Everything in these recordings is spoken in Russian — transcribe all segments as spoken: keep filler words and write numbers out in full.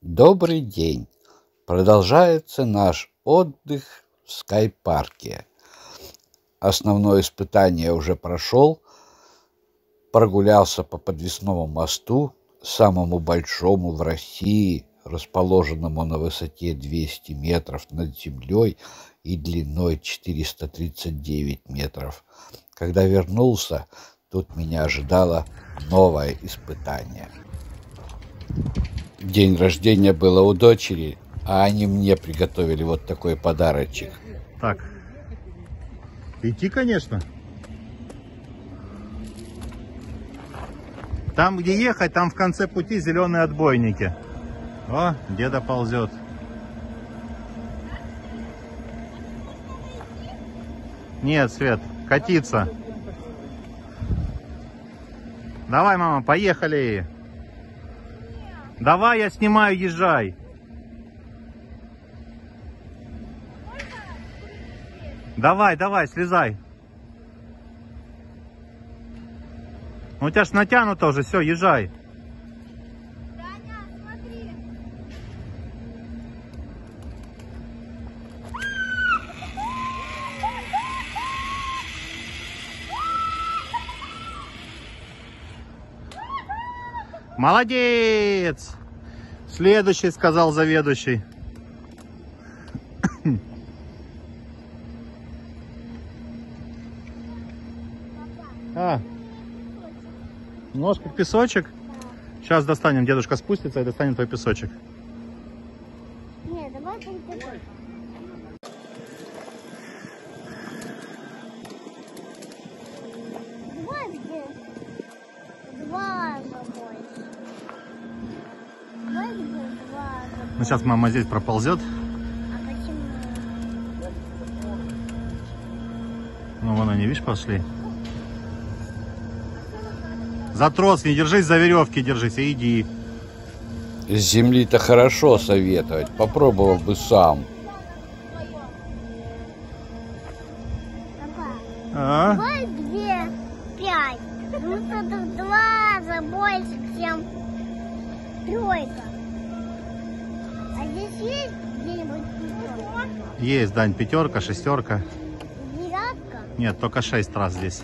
Добрый день! Продолжается наш отдых в скайпарке. Основное испытание уже прошел. Прогулялся по подвесному мосту, самому большому в России, расположенному на высоте двести метров над землей и длиной четыреста тридцать девять метров. Когда вернулся, тут меня ожидало новое испытание. День рождения было у дочери, а они мне приготовили вот такой подарочек. Так, идти, конечно. Там, где ехать, там в конце пути зеленые отбойники. О, деда ползет. Нет, Свет, катиться. Давай, мама, поехали. Давай, я снимаю, езжай. Давай, давай, слезай. У тебя ж натянуто уже, все, езжай. Таня, смотри. Молодец! Следующий, сказал заведующий. А, ножка песочек. Сейчас достанем, дедушка спустится и достанем твой песочек. Нет, давай только так. Два где? Два забой. Два где? Два забой. Ну, сейчас мама здесь проползет. А почему? Ну, вон они, видишь, пошли. За трос не держись, за веревки держись, и иди. С земли-то хорошо советовать, попробовал бы сам. Папа, А? два где? Пять. Ну, тут два за больше, чем тройка. А здесь есть где-нибудь пятерка? Есть, Дань, пятерка, шестерка. Девятка? Нет, только шесть раз здесь.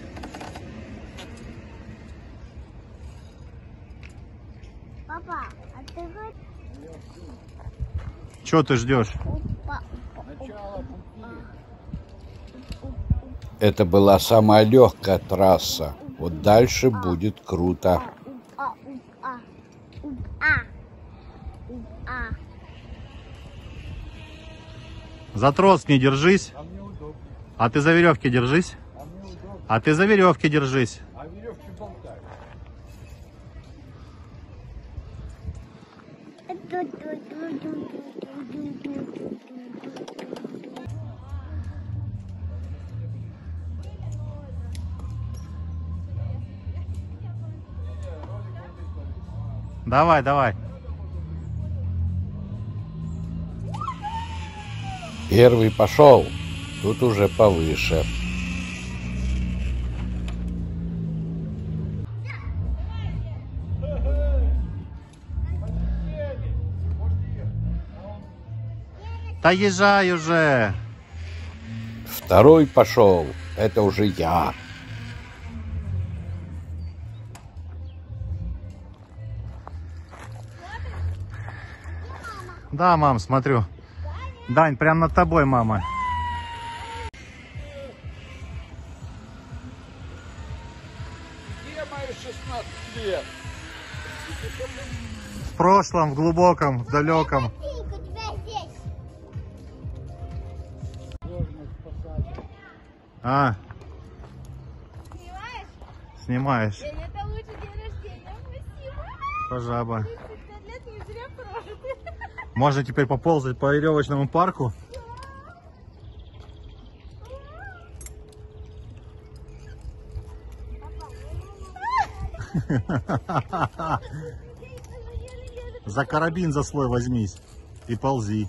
Папа, а ты хоть... Чего ты ждешь? Опа, Это была самая легкая трасса. Вот дальше будет круто. а, а, а, а. За трос не держись. А ты за веревки держись. А ты за веревки держись. А веревки болтают. Давай, давай. Первый пошел, тут уже повыше. Да езжай уже. Второй пошел, это уже я. Да, мам, смотрю. Дань, прям над тобой, мама. Где мои шестнадцать лет? В прошлом, в глубоком, в далеком. Тинька, у тебя здесь. А, Снимаешь? снимаешь. День, это лучший день рождения. Спасибо. Пожаба. тридцать пять лет не зря прожиты. Можно теперь поползать по веревочному парку. За карабин за свой возьмись и ползи.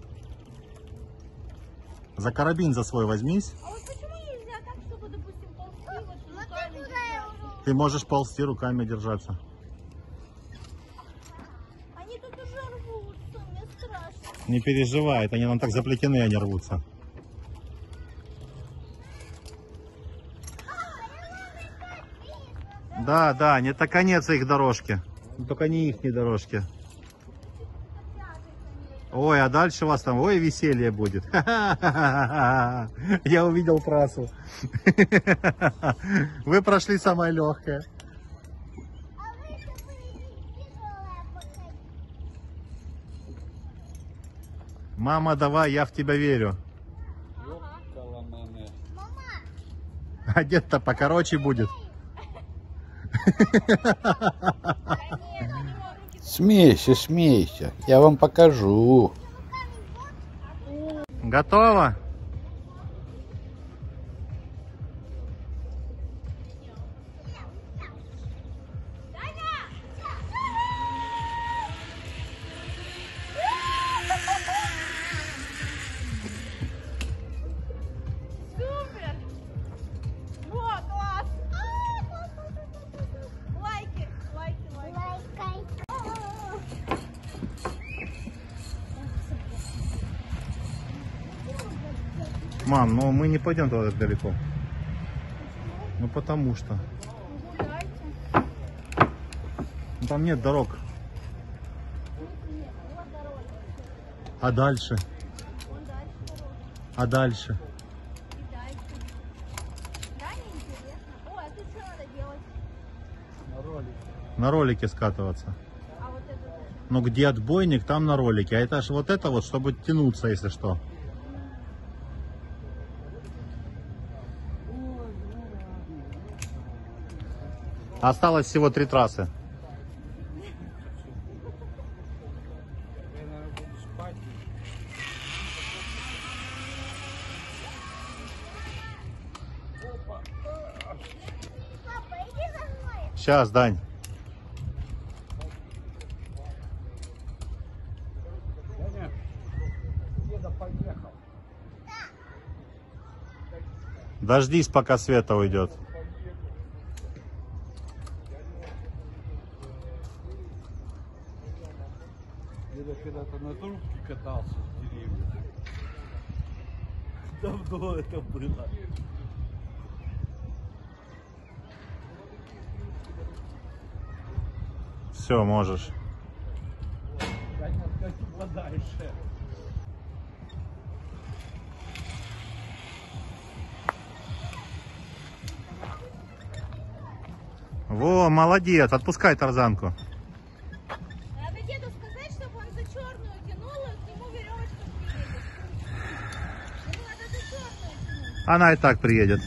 За карабин за свой возьмись. А вот почему нельзя так, чтобы, допустим, ползти вот руками? Ты можешь ползти, руками держаться. Они тут уже рвутся, мне страшно. Не переживай, это они нам так заплетены, они рвутся. Да, да, не это конец их дорожки. Только не их дорожки. Ой, а дальше у вас там, ой, веселье будет. Я увидел трассу. Вы прошли самое легкое. Мама, давай, я в тебя верю. А дед-то покороче будет. Смейся, смейся. Я вам покажу. Готово? Супер! Вот, класс! Лайки, лайки, лайки. Мам, ну мы не пойдем туда так далеко. Ну потому что. Гуляйте. Ну, там нет дорог. Вот дорога. А дальше? Вон дальше дорога. А дальше? И дальше. Да, неинтересно. Ой, а тут что надо делать? На ролике скатываться. А вот это зачем? Ну где отбойник, там на ролике. А это ж вот это вот, чтобы тянуться, если что. Осталось всего три трассы. Папа, иди за мной. Сейчас, Дань. Даня, деда поехал. Дождись, пока Света уйдет. Деда когда-то на трубке катался с деревьями. Давно это было. Все, можешь. Даня, откати подальше. Во, молодец, отпускай тарзанку. Надо деду сказать, чтобы он за черную тянул, и к нему веревочка приедет. Ему надо за черную тянуть. Она и так приедет.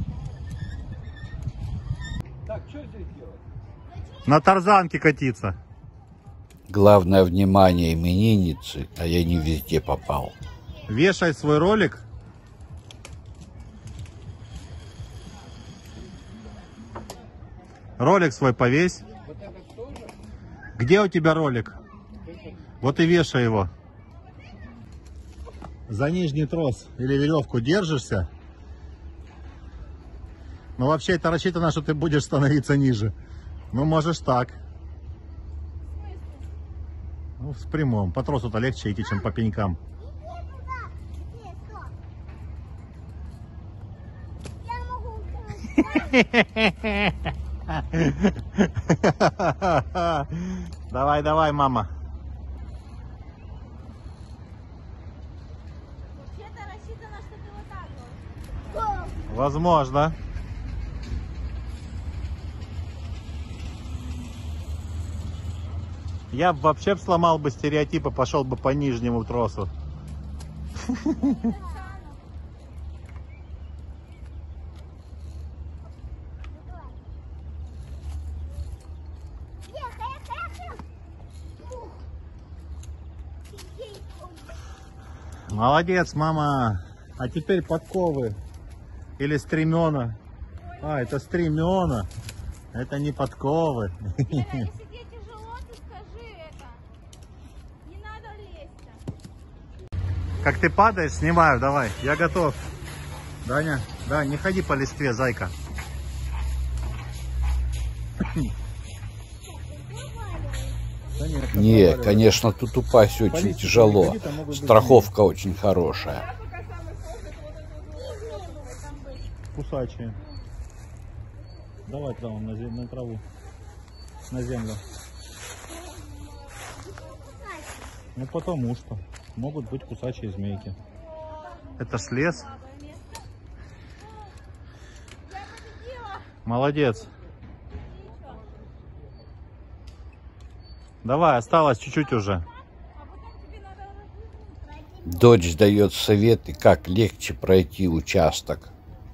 Так, что здесь делать? На тарзанке катиться. Главное внимание именинницы, а я не везде попал. Вешай свой ролик. Ролик свой повесь. Вот это тоже? Где у тебя ролик? Вот и вешай его. За нижний трос или веревку держишься. Но вообще это рассчитано, что ты будешь становиться ниже. Ну, можешь так. Ну, в прямом. По тросу-то легче идти, чем по пенькам. Я могу. Давай, давай, мама. Вообще-то рассчитано, что ты вот так вот. Возможно. Я б вообще б сломал бы стереотипы, пошел бы по нижнему тросу. Молодец, мама. А теперь подковы. Или стремена. А, это стремена. Это не подковы. Ира, если тебе тяжело, ты скажи это. Не надо лезть. Как ты падаешь, снимаю, давай. Я готов. Даня, да, не ходи по листве, зайка. Да нет, Не, разговаривай. конечно, тут упасть очень Полиция тяжело. приходит, там могут быть Страховка очень хорошая. Кусачие. Давай туда вон, на, зе- на траву. На землю. Ну потому что могут быть кусачие змейки. Это ж лес. Молодец. Давай, осталось чуть-чуть уже. Дочь дает советы, как легче пройти участок.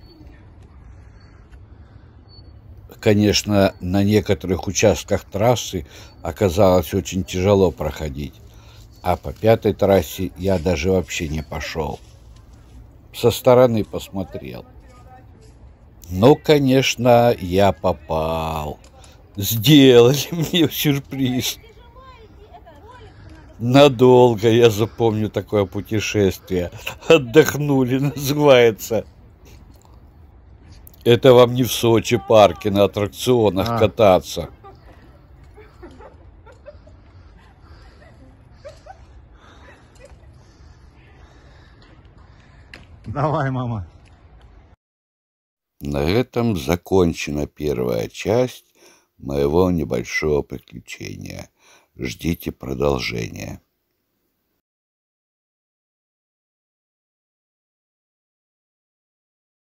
Конечно, на некоторых участках трассы оказалось очень тяжело проходить. А по пятой трассе я даже вообще не пошел. Со стороны посмотрел. Ну, конечно, я попал. Сделали мне сюрприз. Надолго я запомню такое путешествие. Отдохнули, называется. Это вам не в Сочи парке на аттракционах А. кататься. Давай, мама. На этом закончена первая часть моего небольшого приключения. Ждите продолжения.